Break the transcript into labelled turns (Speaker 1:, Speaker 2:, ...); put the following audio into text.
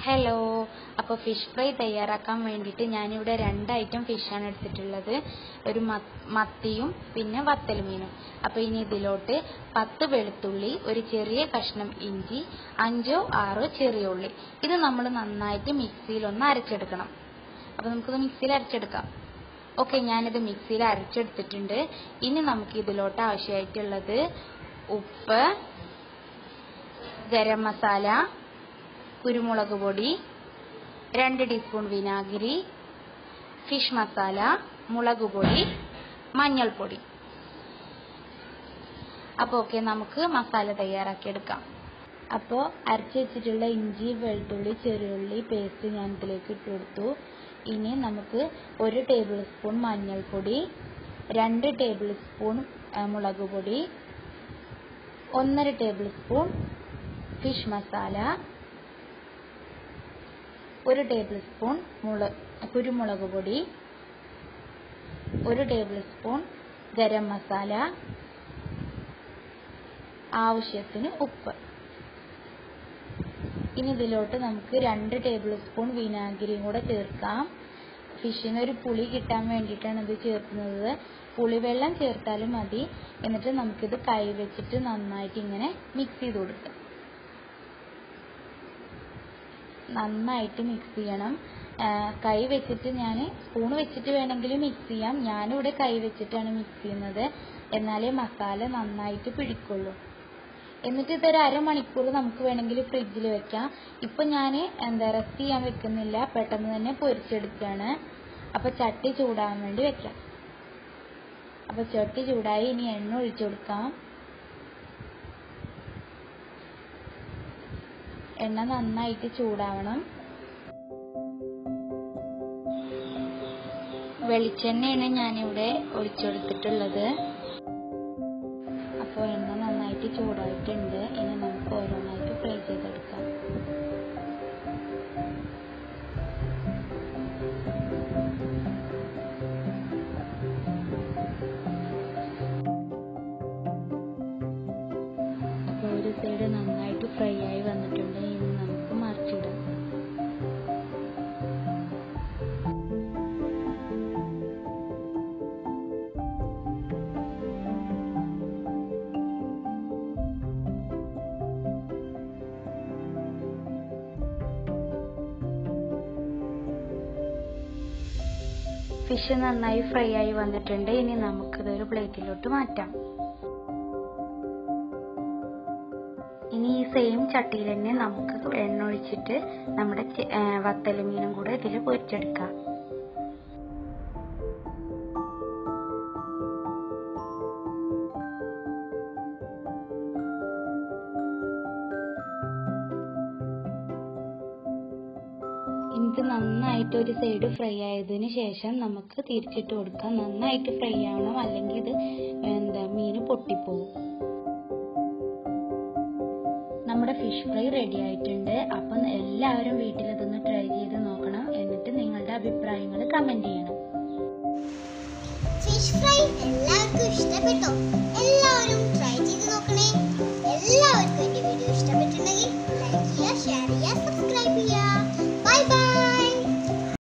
Speaker 1: Hello, അപ്പോൾ fish fry തയ്യാറാക്കാൻ വേണ്ടിയിട്ട് ഞാനിവിടെ 2 ഐറ്റം ഫിഷാണ് എടുത്തിട്ടുള്ളത്. ഒരു മത്തിയും പിന്നെ വത്തൽ മീനും. അപ്പോൾ ഇനി ഇതിലോട്ട് 10 വെളുത്തുള്ളി, ഒരു ചെറിയ കഷ്ണം ഇഞ്ചി, 5 6 ചെറിയ ഉള്ളി. ഇത് നമ്മൾ നന്നായിട്ട് മിക്സിയിലൊന്ന് അരച്ചെടുക്കണം. അപ്പോൾ നമുക്കിത് മിക്സിയിൽ അരച്ചെടുക്കാം. ഓക്കെ, ഞാനിത് മിക്സിയിൽ അരച്ചെടുത്തിട്ടുണ്ട്. ഇനി നമുക്ക് ഇതിലോട്ട് ആവശ്യമായിട്ടുള്ളത് ഉപ്പ്, ഗരം മസാല, കുരുമുളക് പൊടി, 2 ടീസ്പൂൺ വിനാഗിരി, ഫിഷ് മസാല, മുളക് പൊടി, മഞ്ഞൾപ്പൊടി. അപ്പോൾ ഓക്കെ, നമുക്ക് മസാല തയ്യാറാക്കിയെടുക്കാം. അപ്പോൾ അരച്ച് വെച്ചിട്ടുള്ള ഇഞ്ചി, വെളുത്തുള്ളി, ചെറിയുള്ളി പേസ്റ്റ് ഞാൻ ഇതിലേക്ക് ഇട്ട് കൊടുത്തു. ഇനി നമുക്ക് 1 ടേബിൾ സ്പൂൺ മഞ്ഞൾപ്പൊടി, 2 ടേബിൾ സ്പൂൺ മുളക് പൊടി, 1.5 tablespoon fish masala, 1 tablespoon കുരുമുളക് പൊടി, 1 ടേബിൾ സ്പൂൺ ഗരം മസാല, ആവശ്യത്തിന് ഉപ്പ്. ഇനി ഇതിലോട്ട് നമുക്ക് 2 ടേബിൾ സ്പൂൺ വിനാഗിരിയും കൂടെ ചേർക്കാം. ഫിഷിന് ഒരു പുളി കിട്ടാൻ വേണ്ടിയിട്ടാണ് ഇത് ചേർക്കുന്നത്. പുളിവെള്ളം ചേർത്താലും മതി. എന്നിട്ട് നമുക്കിത് കൈ വെച്ചിട്ട് നന്നായിട്ട് ഇങ്ങനെ മിക്സ് ചെയ്ത് കൊടുക്കാം. നന്നായിട്ട് മിക്സ് ചെയ്യണം. കൈ വെച്ചിട്ട്, ഞാൻ സ്പൂൺ വെച്ചിട്ട് വേണമെങ്കിൽ മിക്സ് ചെയ്യാം. ഞാനിവിടെ കൈ വെച്ചിട്ടാണ് മിക്സ് ചെയ്യുന്നത്. എന്നാലേ മസാല നന്നായിട്ട് പിടിക്കുള്ളൂ. എന്നിട്ട് ഇതൊരു അരമണിക്കൂർ നമുക്ക് വേണമെങ്കിൽ ഫ്രിഡ്ജിൽ വെക്കാം. ഇപ്പം ഞാൻ റെസ്റ്റ് ചെയ്യാൻ വെക്കുന്നില്ല, പെട്ടെന്ന് തന്നെ പൊരിച്ചെടുക്കുകയാണ്. അപ്പോൾ ചട്ടി ചൂടാൻ വേണ്ടി വെക്കാം. അപ്പോൾ ചട്ടി ചൂടായി, ഇനി എണ്ണ ഒഴിച്ചു കൊടുക്കാം. എണ്ണ നന്നായിട്ട് ചൂടാവണം. വെളിച്ചെണ്ണയാണ് ഞാനിവിടെ ഒഴിച്ചെടുത്തിട്ടുള്ളത്. അപ്പോൾ എണ്ണ നന്നായിട്ട് ചൂടായിട്ടുണ്ട്. ഇനി നമുക്ക് ഓരോന്നായിട്ട് ഫ്രൈ ചെയ്തെടുക്കാം. അപ്പോൾ ഒരു സൈഡ് നന്നായിട്ട് ഫ്രൈ ആയി വന്നിട്ടുണ്ട്. ഇനി നമുക്ക് മറിച്ചിടാം. ഫിഷ് നന്നായി ഫ്രൈ ആയി വന്നിട്ടുണ്ട്. ഇനി നമുക്കിതൊരു പ്ലേറ്റിലോട്ട് മാറ്റാം. ഇനി ഈ സെയിം ചട്ടിയിൽ തന്നെ നമുക്ക് എണ്ണ ഒഴിച്ചിട്ട് നമ്മുടെ വത്തൽ മീനും കൂടെ ഇതിൽ പൊരിച്ചെടുക്കാം. ഇത് നന്നായിട്ട് ഒരു സൈഡ് ഫ്രൈ ആയതിനു ശേഷം നമുക്ക് തിരിച്ചിട്ട് കൊടുക്കാം. നന്നായിട്ട് ഫ്രൈ ആവണം, അല്ലെങ്കിൽ ഇത് മീന് പൊട്ടിപ്പോവും. നമ്മുടെ ഫിഷ് ഫ്രൈ റെഡി ആയിട്ടുണ്ട്. അപ്പം എല്ലാവരും വീട്ടിൽ ഇതൊന്ന് ട്രൈ ചെയ്ത് നോക്കണം. എന്നിട്ട് നിങ്ങളുടെ അഭിപ്രായങ്ങൾ കമന്റ് ചെയ്യണം.
Speaker 2: ഫിഷ് ഫ്രൈ എല്ലാവർക്കും ഇഷ്ടപ്പെട്ടോ? എല്ലാവരും ട്രൈ ചെയ്ത് നോക്കണേ. എല്ലാവർക്കും എൻ്റെ വീഡിയോ ഇഷ്ടപ്പെട്ടിട്ടുണ്ടെങ്കിൽ